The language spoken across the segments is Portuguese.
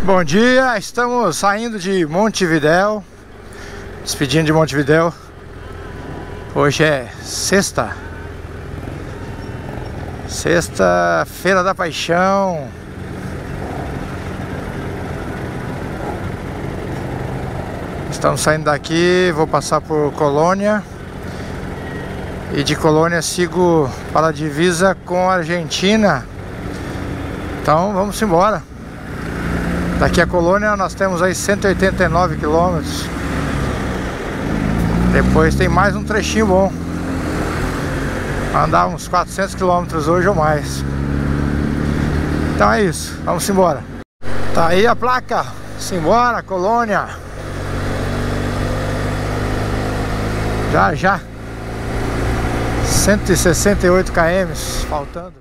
Bom dia, estamos saindo de Montevidéu, despedindo de Montevidéu. Hoje é Sexta-feira da Paixão. Estamos saindo daqui, vou passar por Colônia. E de Colônia sigo para a divisa com a Argentina. Então vamos embora. Daqui a Colônia nós temos aí 189 quilômetros. Depois tem mais um trechinho bom. Andar uns 400 quilômetros hoje ou mais. Então é isso, vamos embora. Tá aí a placa. Simbora, Colônia. Já 168 km faltando.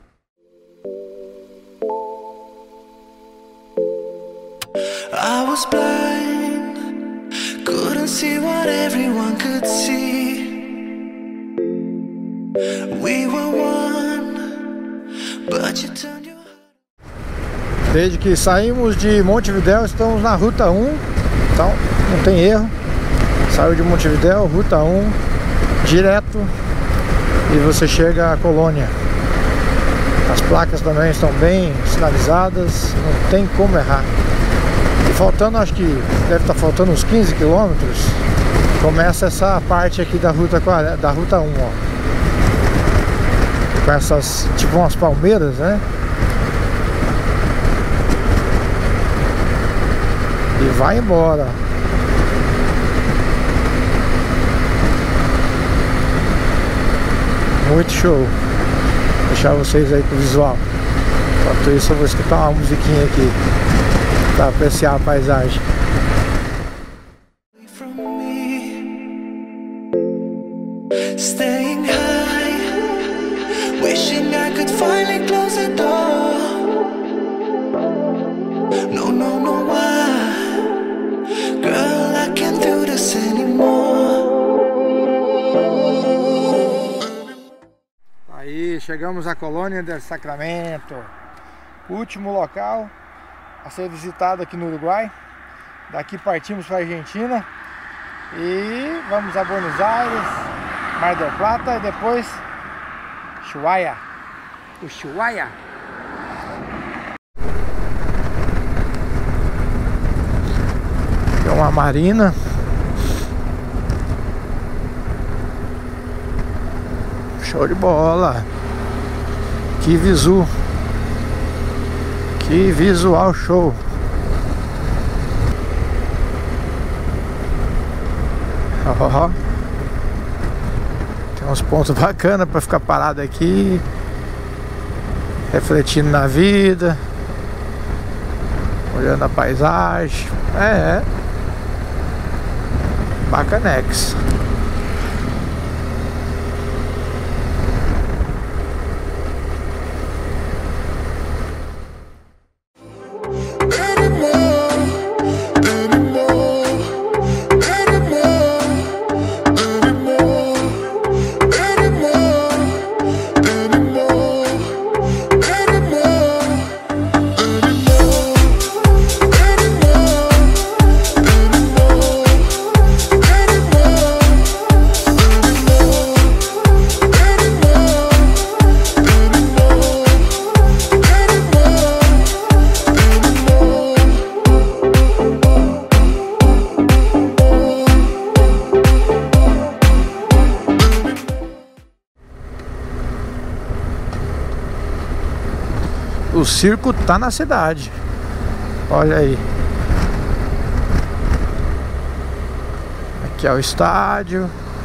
I was blind, couldn't see what everyone could see. We were one, but you turned your... Desde que saímos de Montevidéu, estamos na Ruta 1. Então, não tem erro. Saiu de Montevidéu, Ruta 1, direto, e você chega a Colônia. As placas também estão bem sinalizadas, não tem como errar. E faltando, acho que deve estar faltando uns 15 quilômetros, começa essa parte aqui da Ruta 1, ó. Com essas, tipo umas palmeiras, né? E vai embora. Muito show. Vou deixar vocês aí com o visual. Enquanto isso eu vou escutar uma musiquinha aqui para apreciar a paisagem. Staying high, wishing I could finally close the door. No, why? Girl, I can't do this anymore. Aí chegamos à Colônia del Sacramento, último local a ser visitado aqui no Uruguai. Daqui partimos para a Argentina e vamos a Buenos Aires, Mar del Plata e depois Ushuaia. É uma marina. Show de bola. Que visu. Que visual show. Ó. Tem uns pontos bacanas para ficar parado aqui, refletindo na vida, olhando a paisagem. Bacanex. O circo tá na cidade. Olha aí. Aqui é o estádio.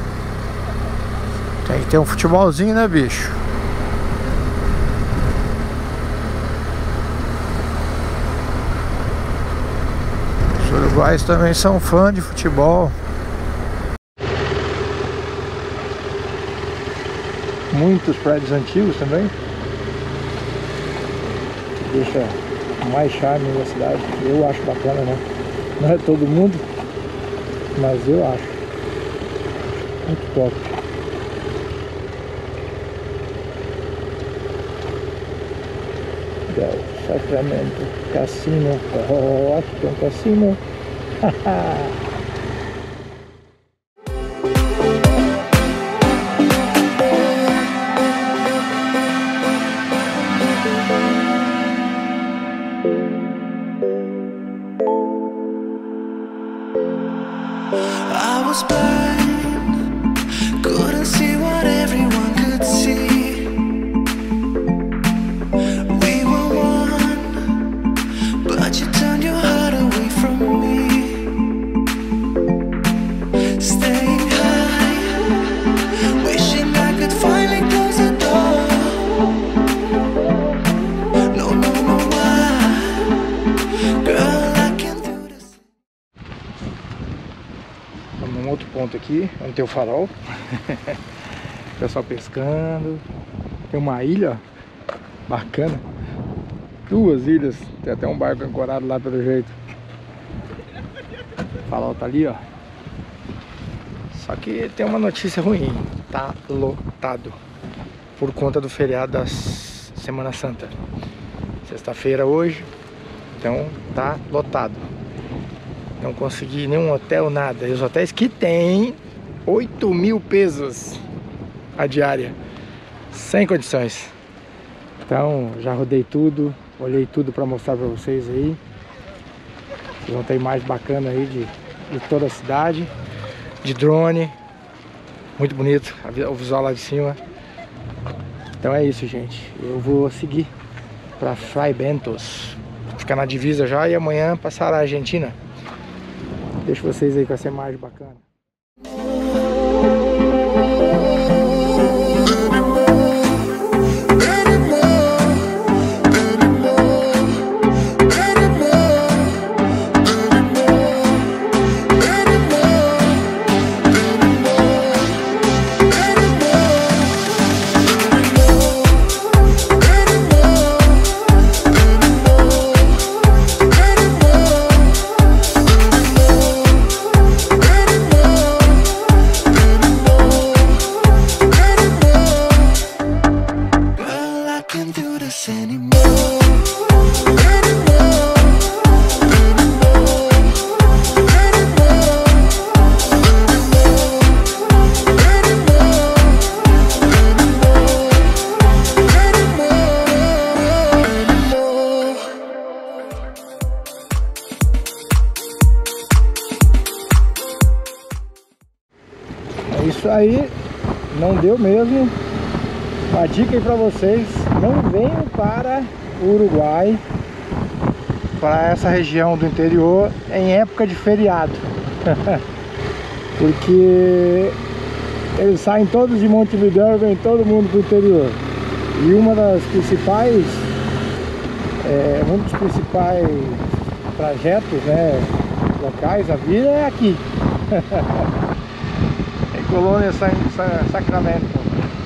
Tem que ter um futebolzinho, né, bicho? Os uruguaios também são fãs de futebol. Muitos prédios antigos também. Deixa mais charme na cidade. Eu acho bacana, né? Não é todo mundo, mas eu acho muito top. Deus. Sacramento Cassino. Oh, aqui tem um cassino. I was blind, couldn't see what everyone could see. We were one, but you turned your heart away from me. Staying high, wishing I could finally close the door. No, no, no, why? Girl, I can't do this. Num outro ponto aqui, onde tem o farol. Pessoal pescando. Tem uma ilha, ó, bacana. Duas ilhas, tem até um barco ancorado lá pelo jeito. O farol tá ali, ó. Só que tem uma notícia ruim, tá lotado por conta do feriado da Semana Santa. Sexta-feira hoje, então tá lotado. Não consegui nenhum hotel, nada. E os hotéis que tem 8.000 pesos a diária, sem condições. Então já rodei tudo, olhei tudo para mostrar para vocês aí. Vocês vão ter imagem bacana aí de toda a cidade, de drone, muito bonito, o visual lá de cima. Então é isso, gente. Eu vou seguir para Fray Bentos, ficar na divisa já, e amanhã passar a Argentina. Deixo vocês aí com essa imagem bacana. Isso aí, não deu mesmo. Uma dica aí pra vocês: não venham para o Uruguai, para essa região do interior, em época de feriado. Porque eles saem todos de Montevidéu e vem todo mundo pro interior. E um dos principais trajetos, né, locais a vir é aqui. Colônia Sacramento.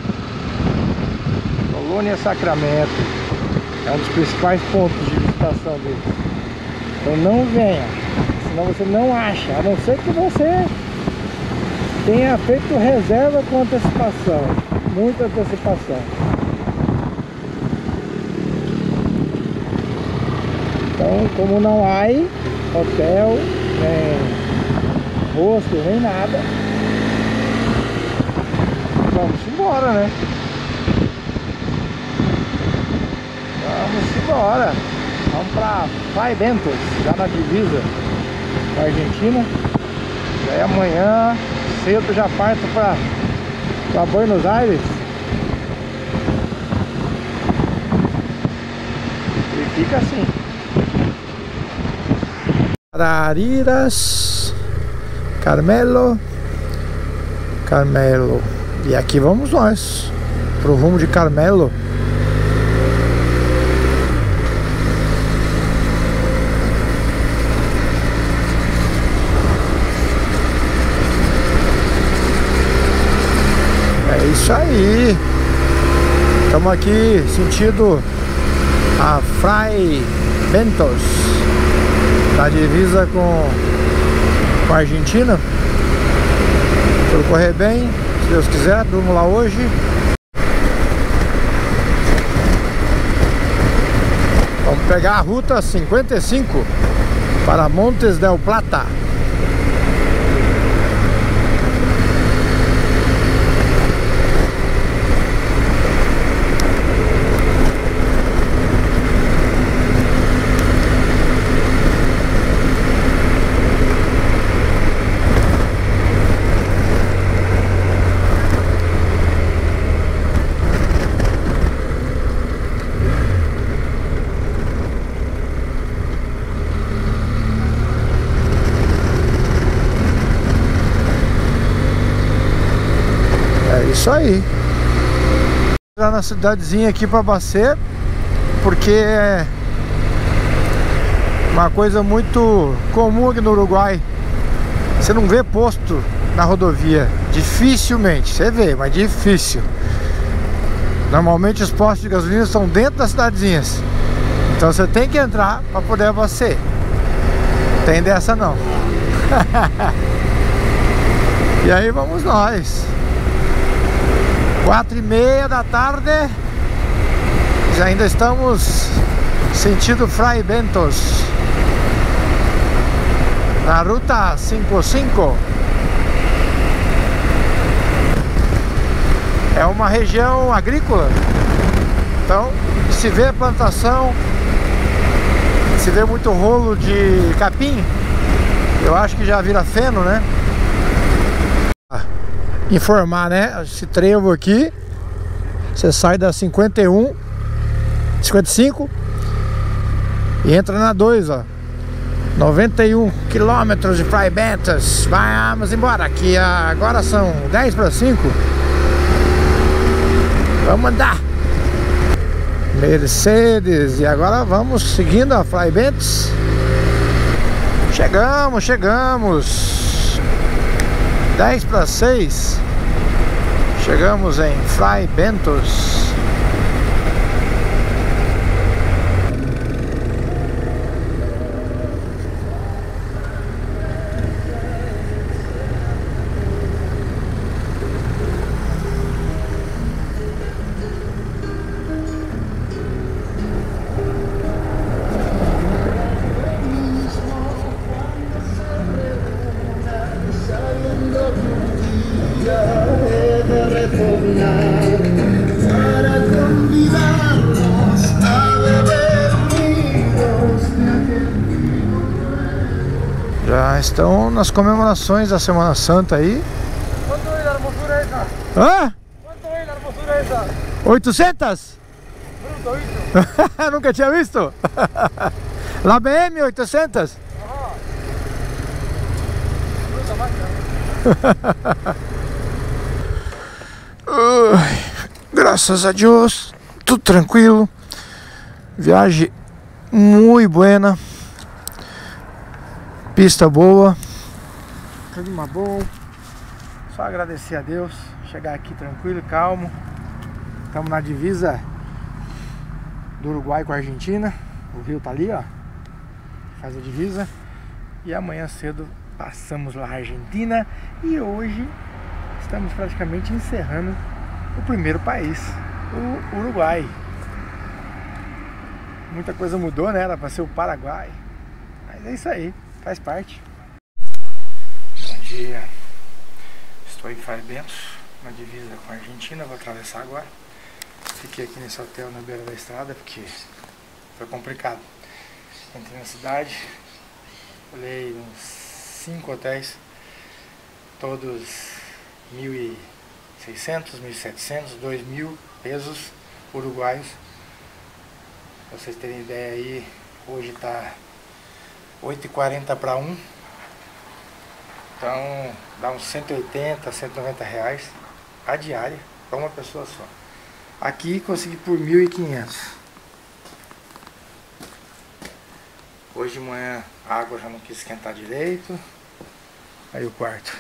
Colônia Sacramento é um dos principais pontos de visitação deles. Então não venha, senão você não acha, a não ser que você tenha feito reserva com antecipação, muita antecipação. Então, como não há hotel, nem hostel, nem nada, vamos embora, né? Vamos embora. Vamos pra Fray Bentos, já na divisa com a Argentina. E aí amanhã cedo já parto pra Buenos Aires. E fica assim. Arariras, Carmelo. E aqui vamos nós pro rumo de Carmelo. É isso aí. Estamos aqui sentido a Fray Bentos, na divisa com a Argentina. Tudo correr bem, se Deus quiser, durmo lá hoje. Vamos pegar a ruta 55 para Montes del Plata. Isso aí. Entrar na cidadezinha aqui para Bacê, porque é uma coisa muito comum aqui no Uruguai. Você não vê posto na rodovia, dificilmente. Você vê, mas difícil. Normalmente os postos de gasolina estão dentro das cidadezinhas, então você tem que entrar para poder abastecer. Tem dessa não. E aí vamos nós. 4:30 da tarde. Já ainda estamos sentido Fray Bentos, na ruta 55. É uma região agrícola, então se vê plantação, se vê muito rolo de capim. Eu acho que já vira feno, né? Informar, né? Esse trevo aqui, você sai da 55 e entra na 2, ó. 91 quilômetros de Fray Bentos. Vamos embora. Aqui agora são 10 para 5. Vamos andar. Mercedes. E agora vamos seguindo a Fray Bentos. Chegamos. 10 para 6. Chegamos em Fray Bentos. Já estão nas comemorações da Semana Santa aí. Quanto é a hermosura essa? Hã? Quanto é a hermosura essa? 800? Bruto isso? Nunca tinha visto? La BM 800? Bruta máquina. Graças a Deus, tudo tranquilo. Viagem muito buena. Pista boa, clima bom. Só agradecer a Deus. Chegar aqui tranquilo e calmo. Estamos na divisa do Uruguai com a Argentina. O rio tá ali, ó, faz a divisa. E amanhã cedo passamos lá a Argentina. E hoje estamos praticamente encerrando o primeiro país, o Uruguai. Muita coisa mudou, né? Era para ser o Paraguai, mas é isso aí, faz parte. Bom dia. Estou em Fray Bentos, na divisa com a Argentina. Vou atravessar agora. Fiquei aqui nesse hotel na beira da estrada porque foi complicado. Entrei na cidade, olhei uns 5 hotéis, todos 1.600, 1.700, 2.000 pesos uruguaios. Pra vocês terem ideia aí, hoje tá 8,40 para 1. Então dá uns 180, 190 reais a diária para uma pessoa só. Aqui consegui por 1.500. Hoje de manhã a água já não quis esquentar direito. Aí o quarto.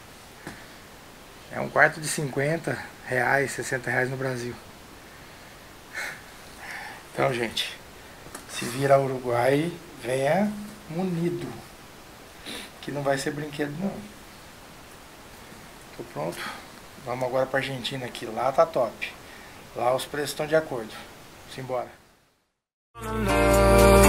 É um quarto de 50 reais, 60 reais no Brasil. Então, gente, se vir ao Uruguai, venha munido, que não vai ser brinquedo não. Tô pronto. Vamos agora pra Argentina, que lá tá top. Lá os preços estão de acordo. Simbora. love.